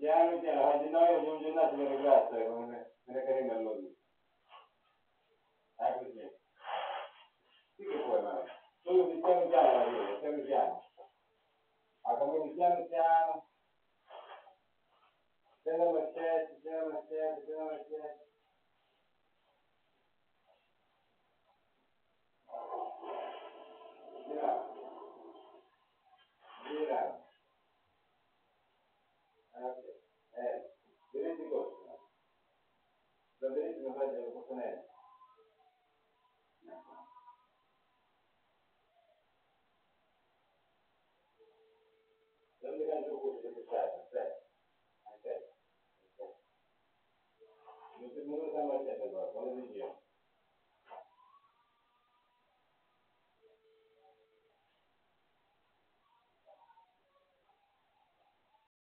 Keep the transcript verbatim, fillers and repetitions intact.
Piano piano, oggi noi ogni giornata mi ringrazio, come me ne carino allora. Ah, così. Sì che puoi, ma tu di piano piano la vedi, piano piano. A come di piano piano, piano machete, piano machete, piano machete. Gira, gira. Ok.